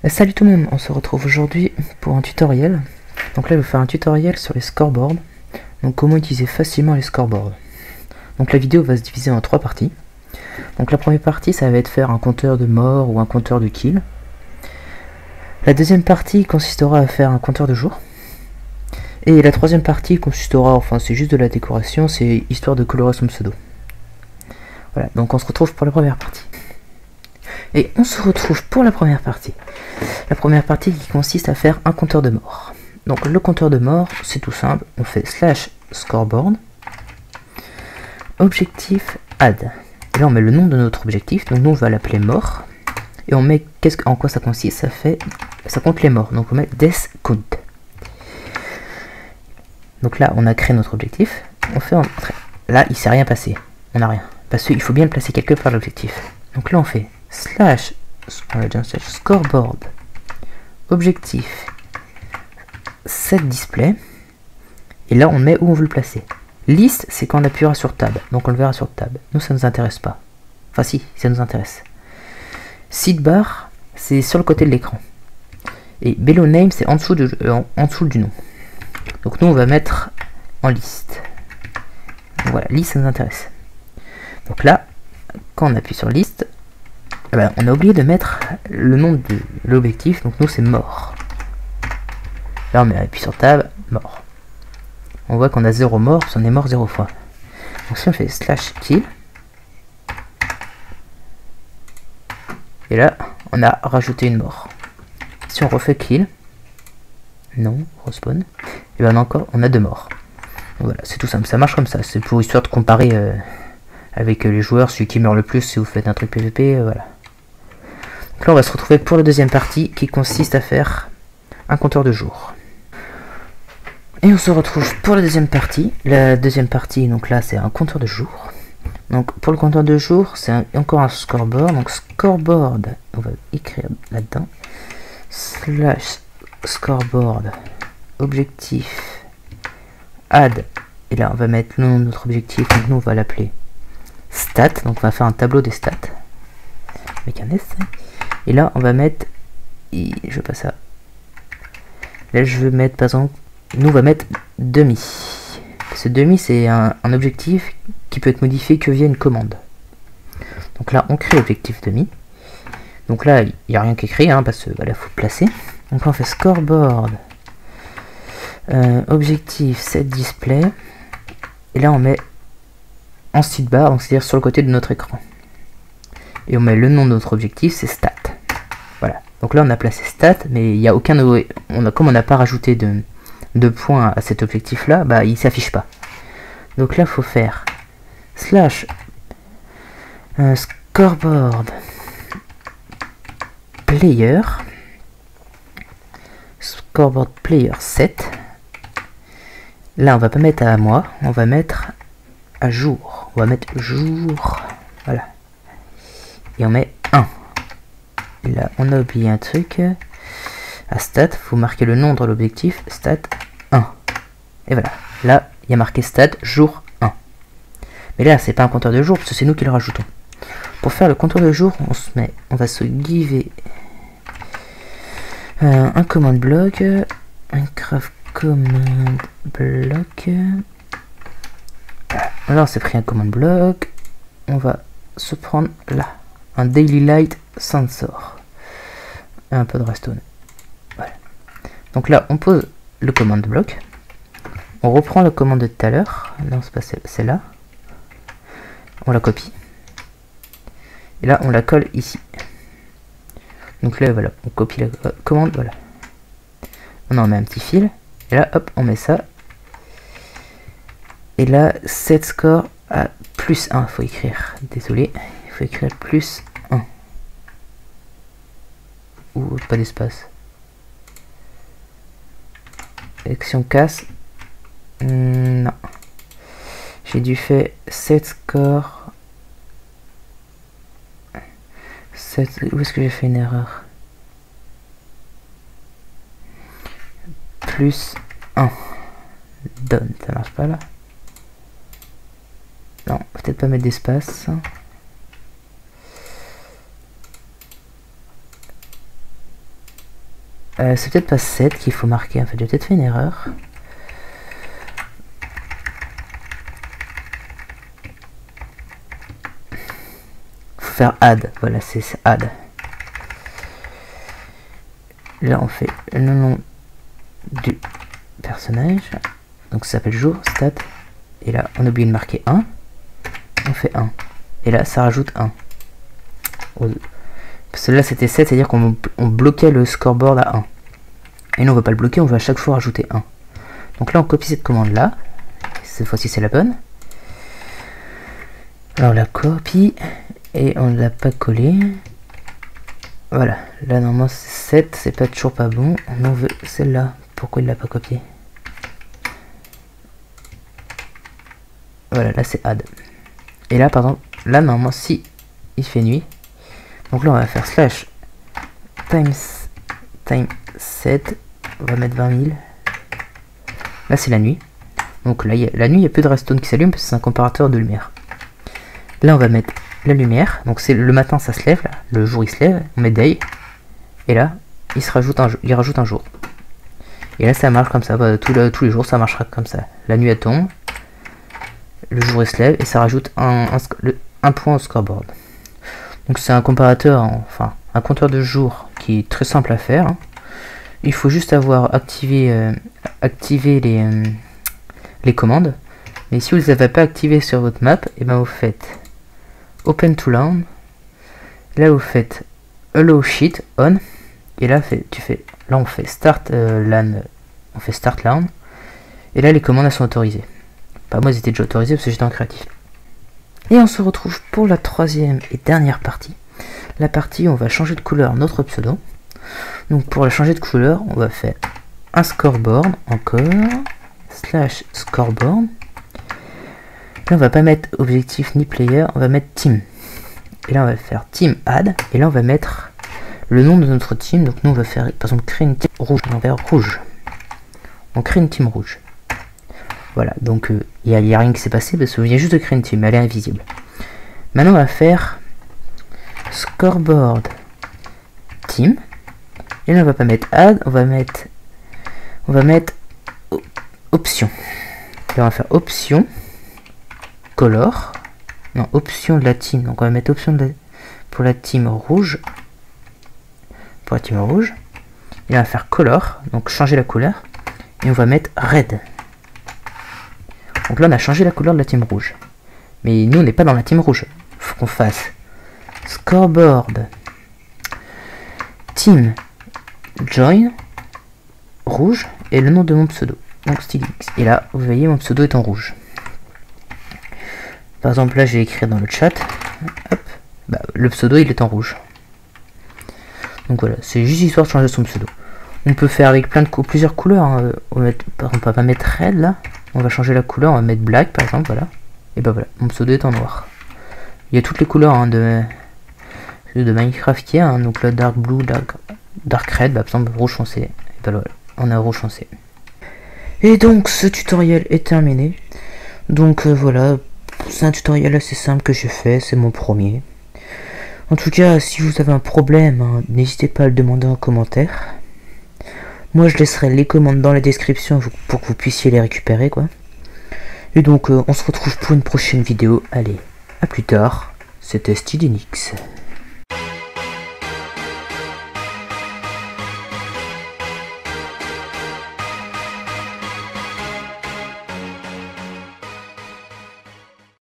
Salut tout le monde, on se retrouve aujourd'hui pour un tutoriel. Donc là je vais faire un tutoriel sur les scoreboards. Donc comment utiliser facilement les scoreboards. Donc la vidéo va se diviser en 3 parties. Donc la première partie ça va être faire un compteur de mort ou un compteur de kill. La deuxième partie consistera à faire un compteur de jour. Et la troisième partie consistera, enfin c'est juste de la décoration, c'est histoire de colorer son pseudo. Voilà, donc on se retrouve pour la première partie. Et on se retrouve pour la première partie. La première partie qui consiste à faire un compteur de mort. Donc le compteur de mort, c'est tout simple. On fait /scoreboard, objectif add. Et là on met le nom de notre objectif, donc nous on va l'appeler mort. Et on met en quoi ça consiste, ça compte les morts. Donc on met death count. Donc là on a créé notre objectif. On fait entrer. Là il s'est rien passé. On n'a rien. Parce qu'il faut bien le placer quelque part l'objectif. Donc là on fait /scoreboard objectif set display, et là on met où on veut le placer. Liste, c'est quand on appuiera sur tab, donc on le verra sur tab. Nous ça nous intéresse pas, enfin si, ça nous intéresse. Sidebar, c'est sur le côté de l'écran, et below name, c'est en dessous du nom. Donc nous on va mettre en liste. Voilà, liste ça nous intéresse. Donc là quand on appuie sur liste, on a oublié de mettre le nom de l'objectif, donc nous c'est mort. Là on appuie sur tab, mort. On voit qu'on a 0 mort, parce qu'on est mort 0 fois. Donc si on fait /kill, et là on a rajouté une mort. Si on refait kill, non, respawn, et bien on a 2 morts. Donc voilà, c'est tout simple, ça marche comme ça, c'est pour histoire de comparer avec les joueurs, celui qui meurt le plus si vous faites un truc PVP, voilà. Donc là on va se retrouver pour la deuxième partie qui consiste à faire un compteur de jour. Et on se retrouve pour la deuxième partie. La deuxième partie, donc là c'est un compteur de jour. Donc pour le compteur de jour, c'est encore un scoreboard. Donc scoreboard, on va écrire là-dedans /scoreboard objectif add. Et là on va mettre le nom de notre objectif, donc nous on va l'appeler stat. Donc on va faire un tableau des stats avec un S. Et là on va mettre, je veux pas ça. Là je veux mettre par exemple, nous on va mettre demi. Ce demi c'est un objectif qui peut être modifié que via une commande. Donc là on crée l'objectif demi. Donc là il n'y a rien qu'écrit parce que voilà, faut placer. Donc là, on fait scoreboard objectif set display. Et là on met en sidebar, donc c'est-à-dire sur le côté de notre écran. Et on met le nom de notre objectif, c'est stat. Voilà. Donc là on a placé stat, mais il n'y a aucun, comme on n'a pas rajouté de points à cet objectif là, il s'affiche pas. Donc là faut faire scoreboard player set. Là on va pas mettre à moi, on va mettre à jour. On va mettre jour. Voilà. Et on met 1. Et là on a oublié un truc. À stat, faut marquer le nom de l'objectif, stat 1. Et voilà. Là, il y a marqué stat jour 1. Mais là, c'est pas un compteur de jour, parce que c'est nous qui le rajoutons. Pour faire le compteur de jour, on va se giver un command block, un craft command block. Alors, on s'est pris un command block. On va se prendre là, un daily light sensor. Et un peu de redstone. Voilà. Donc là, on pose le command block. On reprend la commande de tout à l'heure. Non, c'est pas celle-là. On la copie. Et là, on la colle ici. Donc là, voilà, on copie la commande, voilà. On en met un petit fil. Et là, hop, on met ça. Et là, set score à plus 1, faut écrire. Désolé, il faut écrire plus 1. Ou pas d'espace. Action casse. Non. J'ai dû faire set score. Où est-ce que j'ai fait une erreur? Plus 1. Donne, ça marche pas là. Non, peut-être pas mettre d'espace. C'est peut-être pas 7 qu'il faut marquer, en fait j'ai peut-être fait une erreur. Faut faire add, voilà c'est add. Là on fait le nom du personnage, donc ça s'appelle jour, stat, et là on oublie de marquer 1, on fait 1, et là ça rajoute 1. Parce que là c'était 7, c'est à dire qu'on bloquait le scoreboard à 1. Et nous on veut pas le bloquer, on veut à chaque fois rajouter 1. Donc là on copie cette commande là, cette fois-ci c'est la bonne. Là on la copie, et on ne l'a pas collé. Voilà, là normalement c'est 7, c'est pas toujours pas bon. On veut celle-là, pourquoi il l'a pas copié? Voilà, là c'est add. Et là pardon, là normalement si il fait nuit, donc là on va faire slash time 7, on va mettre 20 000. Là c'est la nuit, donc là la nuit il n'y a plus de redstone qui s'allume parce que c'est un comparateur de lumière. Là on va mettre la lumière, donc c'est le matin ça se lève, là, le jour il se lève, on met day, et là il rajoute un jour. Et là ça marche comme ça, tous les jours ça marchera comme ça. La nuit elle tombe, le jour il se lève et ça rajoute un point au scoreboard. Donc c'est un comparateur, enfin un compteur de jours qui est très simple à faire. Hein. Il faut juste avoir activé les commandes. Mais si vous ne les avez pas activées sur votre map, et ben vous faites Open to LAN. Là vous faites Allow Sheet On. Et là là on fait Start LAN. On fait Start LAN. Et là les commandes elles sont autorisées. Pas moi elles étaient déjà autorisées parce que j'étais en créatif. Et on se retrouve pour la troisième et dernière partie. La partie où on va changer de couleur notre pseudo. Donc pour la changer de couleur, on va faire un scoreboard encore, slash scoreboard. Là on va pas mettre objectif ni player, on va mettre team. Et là on va faire team add, et là on va mettre le nom de notre team. Donc nous on va faire par exemple créer une team rouge, on va faire rouge. On crée une team rouge. Voilà, donc il n'y a rien qui s'est passé parce qu'on vient juste de créer une team, elle est invisible. Maintenant on va faire scoreboard team. Et là on va pas mettre add, on va mettre option. Là on va faire option color. Non, option de la team. Donc on va mettre option pour la team rouge. Pour la team rouge. Et là on va faire color, donc changer la couleur. Et on va mettre red. Donc là on a changé la couleur de la team rouge. Mais nous on n'est pas dans la team rouge. Faut qu'on fasse scoreboard team join rouge et le nom de mon pseudo. Donc stylix. Et là vous voyez mon pseudo est en rouge. Par exemple là j'ai écrit dans le chat. Hop, bah, le pseudo il est en rouge. Donc voilà, c'est juste histoire de changer son pseudo. On peut faire avec plusieurs couleurs. Hein. Par exemple on va mettre red là. On va changer la couleur, on va mettre black par exemple, voilà. Et bah voilà, mon pseudo est en noir. Il y a toutes les couleurs hein, de Minecraft qui est, hein, donc là dark blue, dark red, bah, par exemple rouge foncé. Et bah voilà, on a rouge foncé. Et donc ce tutoriel est terminé. Donc voilà, c'est un tutoriel assez simple que j'ai fait, c'est mon premier. En tout cas, si vous avez un problème, hein, n'hésitez pas à le demander en commentaire. Moi je laisserai les commandes dans la description pour que vous puissiez les récupérer quoi. Et donc on se retrouve pour une prochaine vidéo. Allez, à plus tard, c'était StylinX.